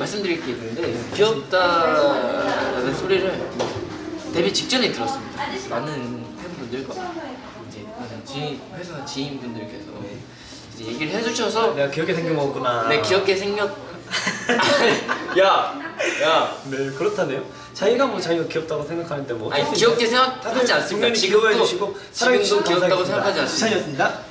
말씀드릴 게 있는데 귀엽다라는 소리를 데뷔 직전에 들었습니다. 많은 팬분들과 이제 회사 지인분들께서 이제 얘기를 해주셔서 내가 귀엽게 생겨먹었구나. 네, 귀엽게 생겼. 야, 네 그렇다네요. 자기가 뭐 자기가 귀엽다고 생각하는데 뭐. 아니 귀엽게 생각하지 않습니다. 지금도 귀여워해 주시고 지금도 귀엽다고 생각하지 않습니다. 시찬이었습니다.